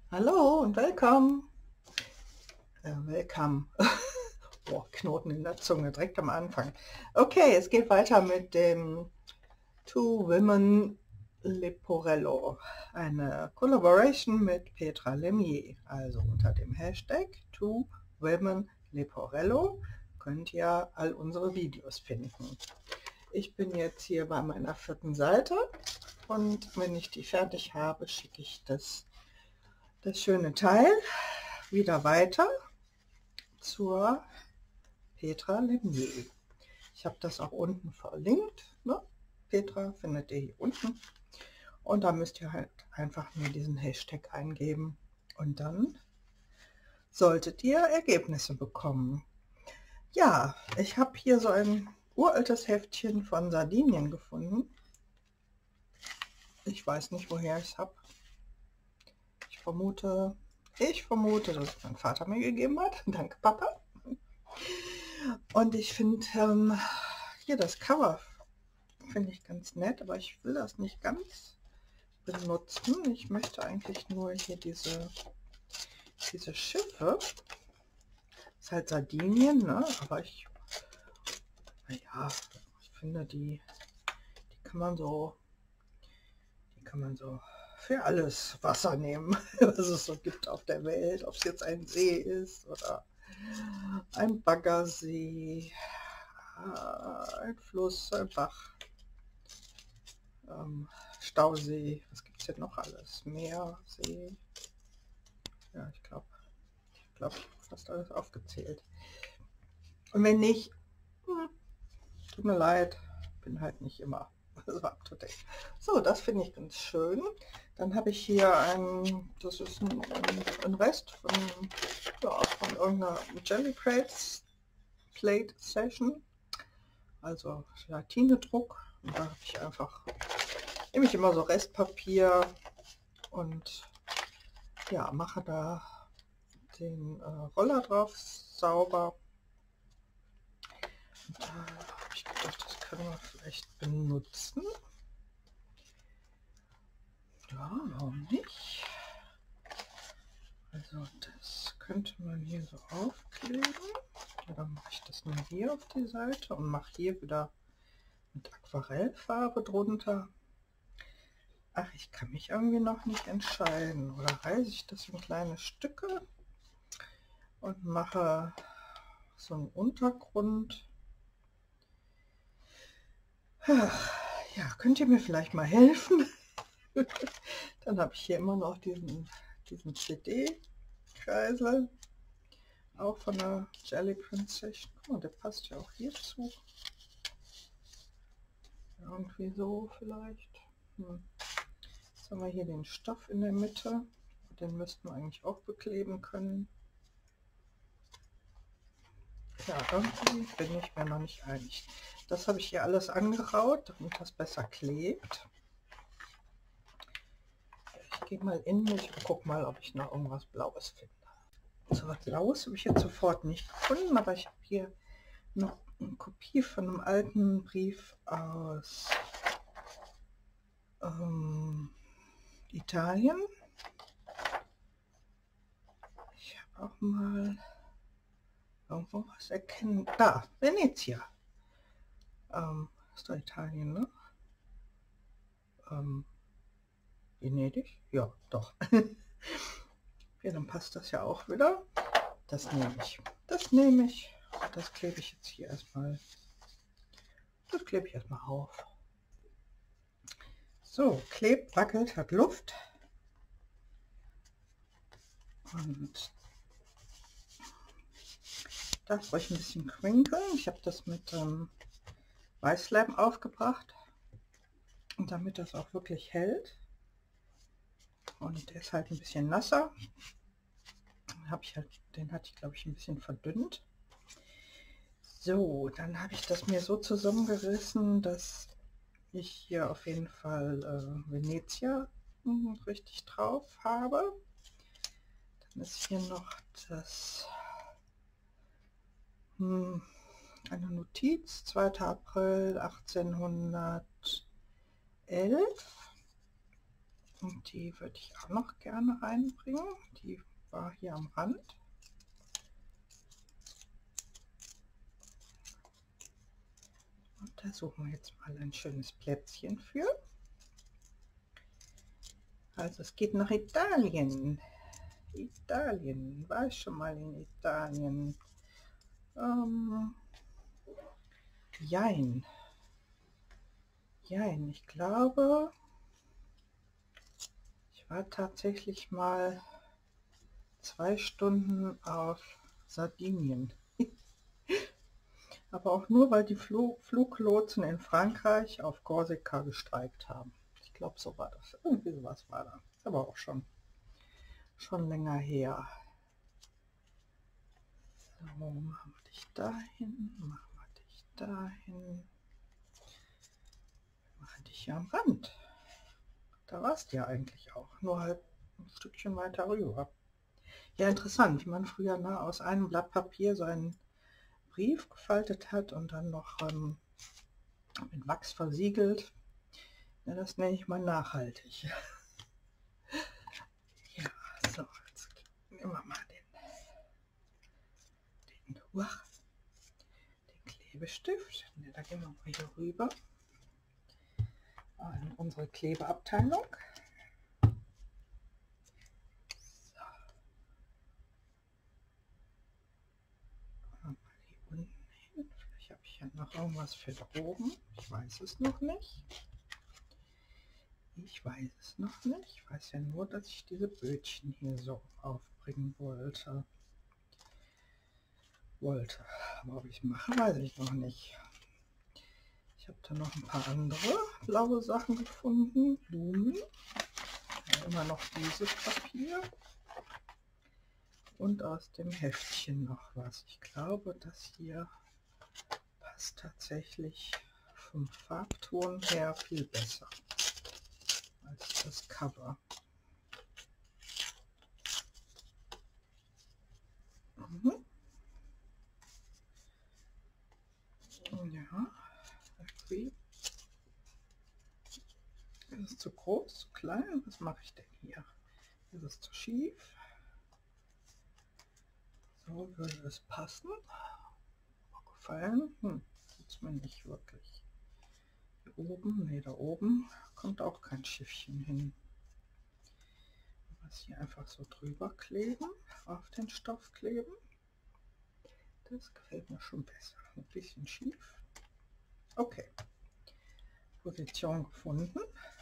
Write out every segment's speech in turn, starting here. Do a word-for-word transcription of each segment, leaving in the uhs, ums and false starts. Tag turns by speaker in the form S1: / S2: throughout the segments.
S1: Hallo und willkommen. Äh, willkommen. Boah, Knoten in der Zunge, direkt am Anfang. Okay, es geht weiter mit dem Two Women Leporello. Eine Collaboration mit Petra Lemieux. Also unter dem Hashtag Two Women Leporello könnt ihr all unsere Videos finden. Ich bin jetzt hier bei meiner vierten Seite und wenn ich die fertig habe, schicke ich das, das schöne Teil wieder weiter zur Petra Lemieux. Ich habe das auch unten verlinkt. Ne? Petra findet ihr hier unten. Und da müsst ihr halt einfach nur diesen Hashtag eingeben. Und dann solltet ihr Ergebnisse bekommen. Ja, ich habe hier so ein uraltes Heftchen von Sardinien gefunden. Ich weiß nicht, woher ich es habe. Ich vermute, ich vermute, dass es mein Vater mir gegeben hat. Danke, Papa. Und ich finde ähm, hier das Cover finde ich ganz nett, aber ich will das nicht ganz benutzen. Ich möchte eigentlich nur hier diese, diese Schiffe. Das ist halt Sardinien, ne? Aber ich, naja, ich finde die, die kann man so, die kann man so für alles Wasser nehmen, was es so gibt auf der Welt. Ob es jetzt ein See ist oder ein Baggersee, ein Fluss, ein Bach. Ähm, Stausee, was gibt es denn noch alles? Meer, See, ja, ich glaube, ich glaube, ich habe fast alles aufgezählt. Und wenn nicht, hm, tut mir leid, bin halt nicht immer so up to date. So, das finde ich ganz schön. Dann habe ich hier ein, das ist ein, ein Rest von, ja, von irgendeiner Jelly Plate, Plate Session, also Gelatine-Druck. Und da habe ich einfach, nehme ich immer so Restpapier und ja, mache da den äh, Roller drauf sauber. Und da habe ich gedacht, das können wir vielleicht benutzen. Ja, warum nicht? Also das könnte man hier so aufkleben. Ja, dann mache ich das nur hier auf die Seite und mache hier wieder mit Aquarellfarbe drunter. Ach, ich kann mich irgendwie noch nicht entscheiden. Oder reiße ich das in kleine Stücke und mache so einen Untergrund. Ja, könnt ihr mir vielleicht mal helfen? Dann habe ich hier immer noch diesen, diesen C D-Kreisel, auch von der Jelly Princess. Guck mal, der passt ja auch hierzu. Irgendwie so vielleicht. Hm. Jetzt haben wir hier den Stoff in der Mitte. Den müssten wir eigentlich auch bekleben können. Ja, irgendwie bin ich mir noch nicht einig. Das habe ich hier alles angeraut, damit das besser klebt. Ich gehe mal in mich und gucke mal, ob ich noch irgendwas Blaues finde. So was Blaues habe ich jetzt sofort nicht gefunden, aber ich habe hier noch eine Kopie von einem alten Brief aus ähm, Italien. Ich habe auch mal irgendwo was erkennen. Da, Venezia. Ähm, ist doch Italien, ne? Ähm, Venedig? Ja, doch. Ja, dann passt das ja auch wieder. Das nehme ich. Das nehme ich. Und das klebe ich jetzt hier erstmal. Das klebe ich erstmal auf. So, klebt, wackelt, hat Luft. Und darf ruhig ein bisschen crinkeln. Ich habe das mit ähm, Weißleim aufgebracht. Und damit das auch wirklich hält. Und der ist halt ein bisschen nasser. Hab ich halt, den hatte ich, glaube ich, ein bisschen verdünnt. So, dann habe ich das mir so zusammengerissen, dass ich hier auf jeden Fall äh, Venezia mh, richtig drauf habe. Dann ist hier noch das mh, eine Notiz, zweiter April achtzehnhundertelf. Und die würde ich auch noch gerne reinbringen. Die war hier am Rand. Und da suchen wir jetzt mal ein schönes Plätzchen für. Also es geht nach Italien. Italien, war ich schon mal in Italien? Ähm, jein. Jein, ich glaube, ich war tatsächlich mal zwei Stunden auf Sardinien. Aber auch nur, weil die Flug Fluglotsen in Frankreich auf Korsika gestreikt haben. Ich glaube, so war das. Irgendwie sowas war da. Ist aber auch schon, schon länger her. So, machen wir dich dahin, machen wir dich dahin. Machen dich hier am Rand. Da warst du ja eigentlich auch, nur halt ein Stückchen weiter rüber. Ja, interessant, wie man früher ne, aus einem Blatt Papier so einen Brief gefaltet hat und dann noch ähm, mit Wachs versiegelt. Ja, das nenne ich mal nachhaltig. Ja, so, jetzt nehmen wir mal den, den, uah, den Klebestift. Ja, da gehen wir mal hier rüber in unsere Klebeabteilung. Vielleicht habe ich ja noch irgendwas für da oben. Ich weiß es noch nicht. Ich weiß es noch nicht. Ich weiß ja nur, dass ich diese Bötchen hier so aufbringen wollte. Wollte. Aber ob ich es mache, weiß ich noch nicht. Ich habe da noch ein paar andere blaue Sachen gefunden. Blumen. Ja, immer noch dieses Papier. Und aus dem Heftchen noch was. Ich glaube, das hier passt tatsächlich vom Farbton her viel besser als das Cover. Mhm. Ja, irgendwie ist es zu groß, zu klein. Was mache ich denn hier? Ist es zu schief? So würde es passen. Gefallen? Hm, tut's mir nicht wirklich. Hier oben, ne, da oben kommt auch kein Schiffchen hin. Was hier einfach so drüber kleben, auf den Stoff kleben. Das gefällt mir schon besser. Ein bisschen schief. Okay. Position gefunden.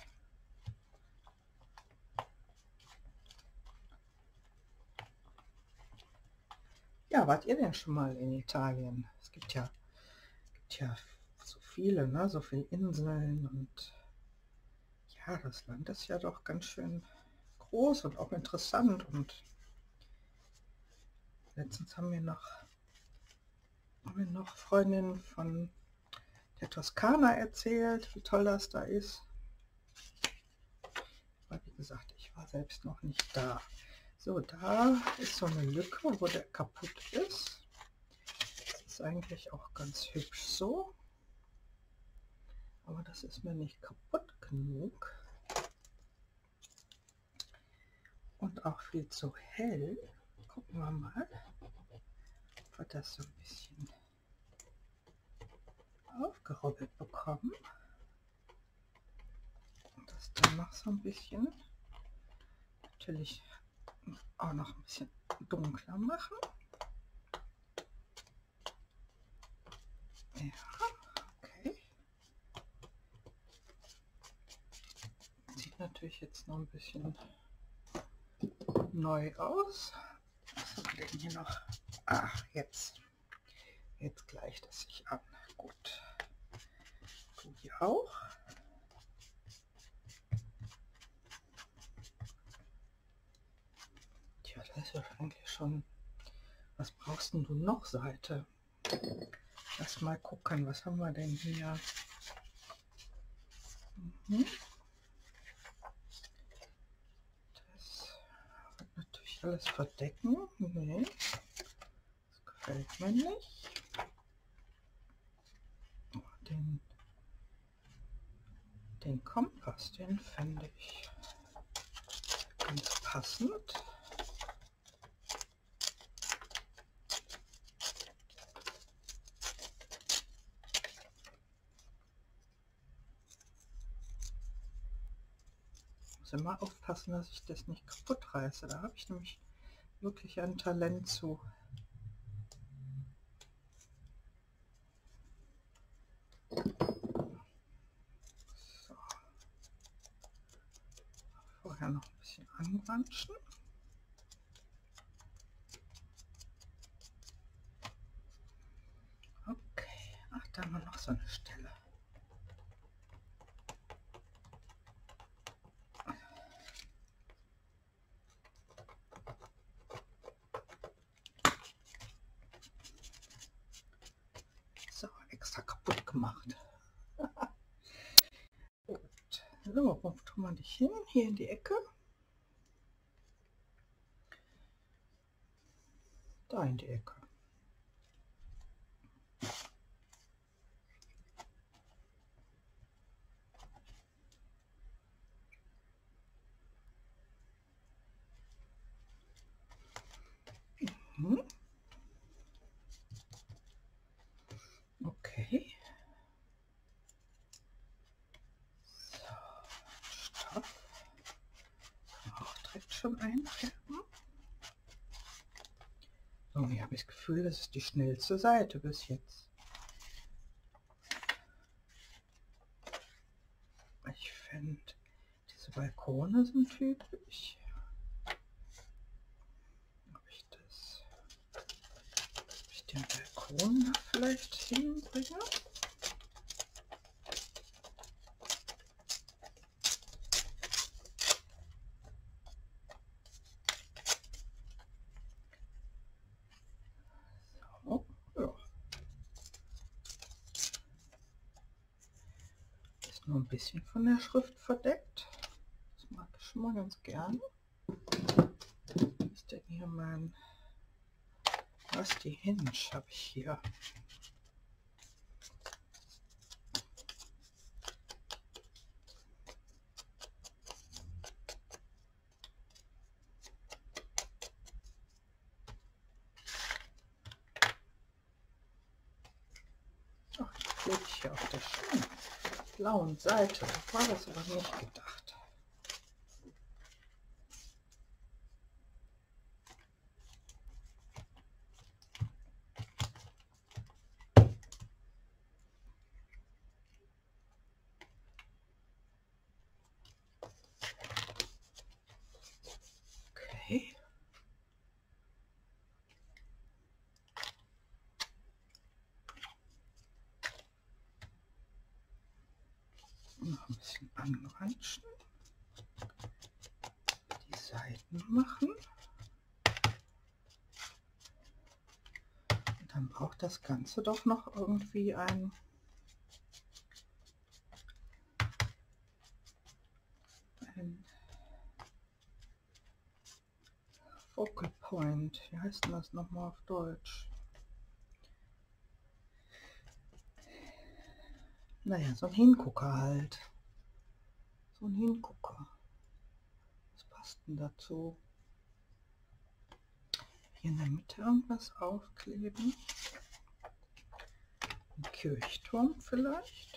S1: Ja, wart ihr denn schon mal in Italien? Es gibt ja, gibt ja so viele, ne? So viele Inseln und ja, das Land ist ja doch ganz schön groß und auch interessant. Und letztens haben wir noch, haben wir noch Freundinnen von der Toskana erzählt, wie toll das da ist. Aber wie gesagt, ich war selbst noch nicht da. So, da ist so eine Lücke, wo der kaputt ist. Das ist eigentlich auch ganz hübsch so. Aber das ist mir nicht kaputt genug. Und auch viel zu hell. Gucken wir mal, ob wir das so ein bisschen aufgerubbelt bekommen. Und das dann noch so ein bisschen, natürlich auch noch ein bisschen dunkler machen. Ja, okay. Sieht natürlich jetzt noch ein bisschen neu aus. Was haben wir denn hier noch? Ach, jetzt. Jetzt gleicht es sich an. Gut. Du hier auch. Tja, das ist ja eigentlich schon. Was brauchst denn du noch, Seite? Lass mal gucken, was haben wir denn hier? Mhm. Das wird natürlich alles verdecken. Nee, das gefällt mir nicht. Den, den Kompass, den fände ich ganz passend. Ich muss immer aufpassen, dass ich das nicht kaputt reiße. Da habe ich nämlich wirklich ein Talent zu. So. Vorher noch ein bisschen anwanschen. Okay, ach, da haben wir noch so eine Stelle. So, extra kaputt gemacht. Gut. So, wo tun wir dich hin? Hier in die Ecke. Da in die Ecke. Mhm. Okay. So, Stoff. Auch direkt schon einfärben. So, hier habe ich das Gefühl, das ist die schnellste Seite bis jetzt. Ich finde, diese Balkone sind typisch. Ob ich das, ob ich den Balkon da vielleicht hinbringe? So, ja. Ist nur ein bisschen von der Schrift verdeckt. Das mag ich schon mal ganz gern. Ist denn hier mein, was, die Hinge habe ich hier. Ach, die klebe ich hier auf der schönen blauen Seite. Da war das aber nicht gedacht. Okay. Noch ein bisschen anwanschen. Die Seiten machen. Und dann braucht das Ganze doch noch irgendwie ein ein Focal Point. Wie heißt denn das nochmal auf Deutsch? Naja, so ein Hingucker halt. So ein Hingucker. Was passt denn dazu? Hier in der Mitte irgendwas aufkleben. Ein Kirchturm vielleicht.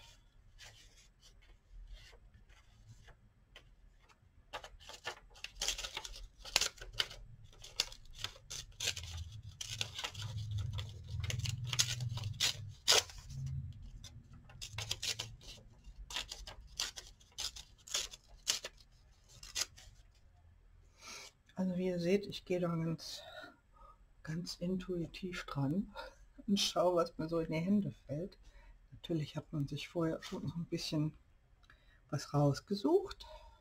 S1: Also wie ihr seht, ich gehe da ganz, ganz intuitiv dran und schaue, was mir so in die Hände fällt. Natürlich hat man sich vorher schon so ein bisschen was rausgesucht.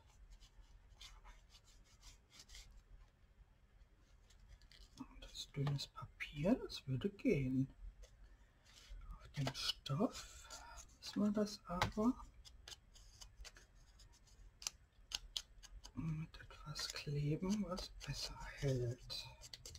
S1: Das dünnes Papier, das würde gehen. Auf dem Stoff müssen wir das aber mit etwas kleben, was besser hält.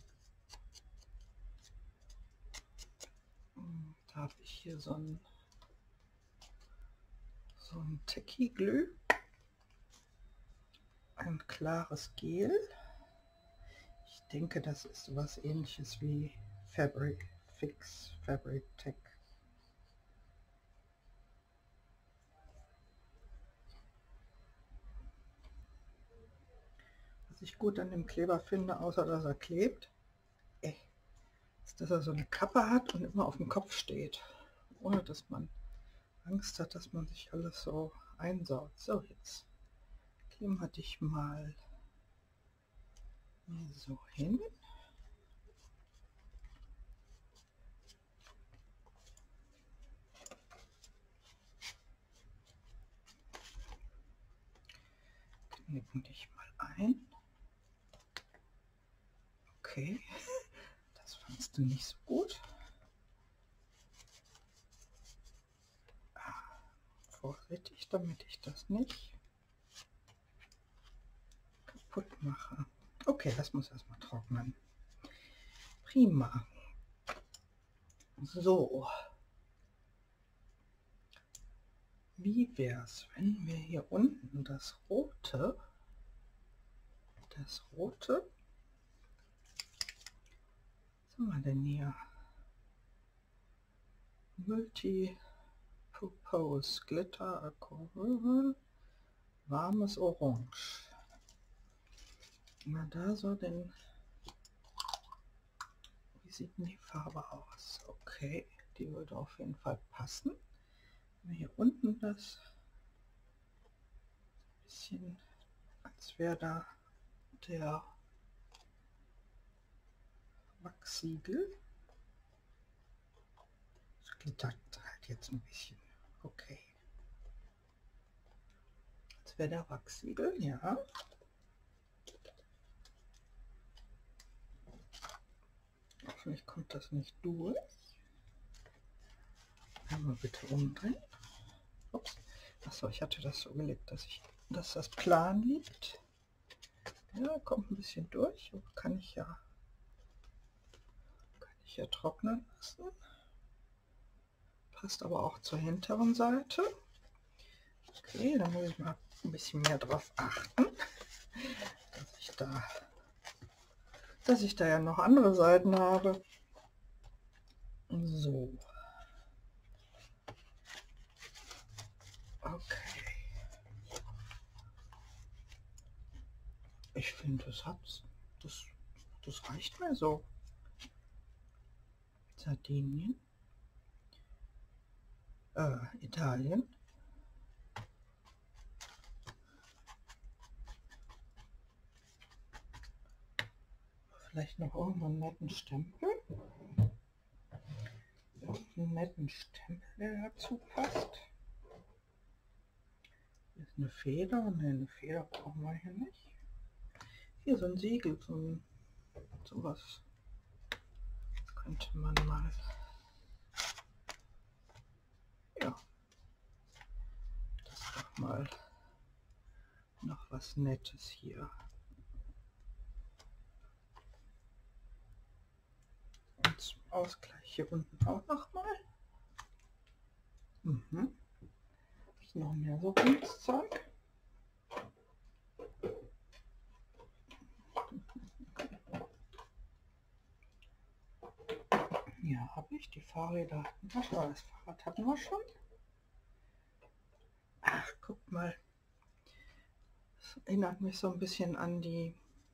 S1: Da habe ich hier so ein so ein Techie Glue. ein klares Gel. Ich denke, das ist was Ähnliches wie Fabric Fix, Fabric Tech. Was ich gut an dem Kleber finde, außer dass er klebt, ist, dass er so eine Kappe hat und immer auf dem Kopf steht, ohne dass man Angst hat, dass man sich alles so einsaugt. So, jetzt kleben wir dich mal so hin. Knicken dich mal ein. Okay, das fandst du nicht so gut. Ah, vorsichtig, damit ich das nicht kaputt mache. Okay, das muss erstmal trocknen. Prima. So. Wie wäre es, wenn wir hier unten das rote, das rote, was haben wir denn hier? Multi-Purpose Glitter Acryl, warmes Orange. Na, da so den, wie sieht denn die Farbe aus? Okay, die würde auf jeden Fall passen. Hier unten das bisschen, als wäre da der Wachsiegel. Das glittert halt jetzt ein bisschen. Okay. Als wäre der Wachsiegel, ja. Hoffentlich kommt das nicht durch. Einmal bitte umdrehen. Ups. Achso, ich hatte das so gelegt, dass ich, dass das plan liegt. Ja, kommt ein bisschen durch, aber kann ich ja, kann ich ja trocknen lassen. Passt aber auch zur hinteren Seite. Okay, dann muss ich mal ein bisschen mehr drauf achten, dass ich da, dass ich da ja noch andere Seiten habe. So. Okay. Ich finde, das hat's. Das, das reicht mir so. Sardinien. Äh, Italien. Vielleicht noch irgendeinen netten Stempel. Einen netten Stempel, der dazu passt. Hier ist eine Feder. Ne, eine Feder brauchen wir hier nicht. Hier so ein Siegel, so ein, sowas könnte man mal. Ja, das ist doch mal noch was Nettes hier. Und zum Ausgleich hier unten auch noch mal. Mhm. Ist noch mehr so gutes Zeug. Hier habe ich die Fahrräder. Das war das Fahrrad hatten wir schon. Ach, guck mal. Das erinnert mich so ein bisschen an die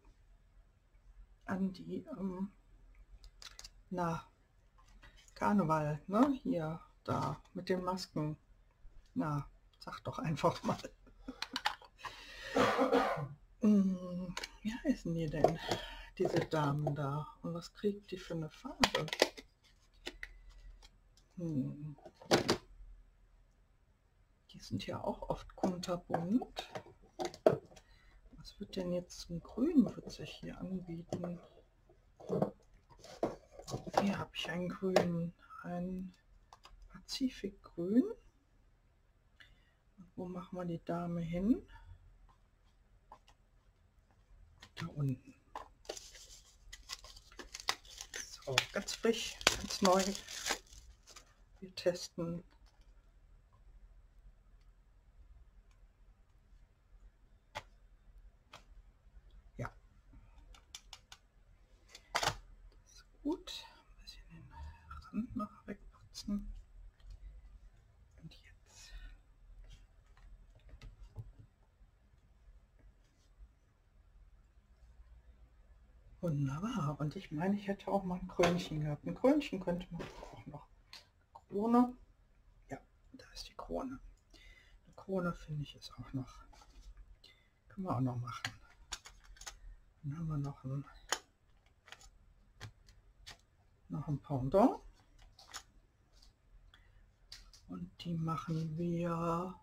S1: an die ähm, na Karneval, ne? Hier, da mit den Masken. Na, sag doch einfach mal. Hm, wie heißen die denn, diese Damen da? Und was kriegt die für eine Farbe? Hm. Die sind ja auch oft kunterbunt. Was wird denn jetzt ein Grün, wird sich hier anbieten? Hier habe ich ein Grün, ein Pazifikgrün. Und wo machen wir die Dame hin? Da unten. So, ganz frisch, ganz neu. Wir testen. gut. Ein bisschen den Rand noch wegputzen. Und jetzt wunderbar. Und ich meine, ich hätte auch mal ein Krönchen gehabt. Ein Krönchen könnte man auch noch. Krone. Ja, da ist die Krone. Eine Krone finde ich ist auch noch. Können wir auch noch machen. Dann haben wir noch ein, noch ein Pendant. Und die machen wir,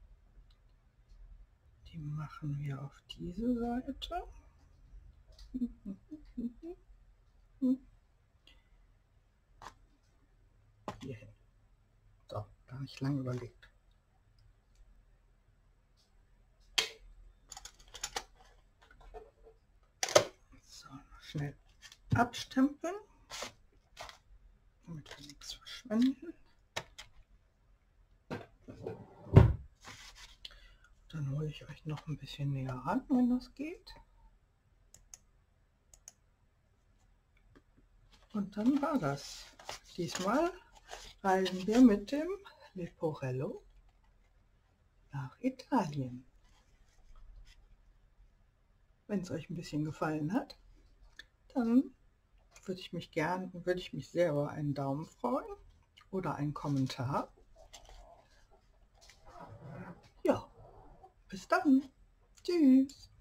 S1: die machen wir auf diese Seite. Hier hin. So, gar nicht lange überlegt. So, noch schnell abstempeln, damit wir nichts verschwenden. Dann hole ich euch noch ein bisschen näher ran, wenn das geht. Und dann war das. Diesmal reisen wir mit dem Leporello nach Italien. Wenn es euch ein bisschen gefallen hat, dann würde ich mich gern, würde ich mich sehr über einen Daumen freuen oder einen Kommentar. Ja, bis dann. Tschüss.